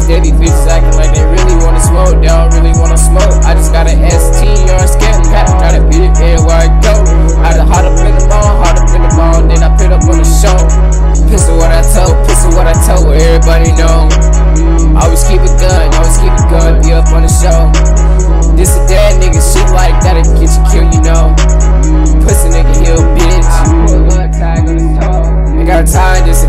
Steady bitches acting like they really wanna smoke, they don't really wanna smoke. I just got an ST or a scat pack, try to beat it everywhere I go. I done hard up in the ball, then I put up on the show. Pistol what I told, everybody know. Always keep a gun, be up on the show. This a dead nigga, shit like that'll get you killed, you know. Pussy nigga, he a bitch. I got a tie just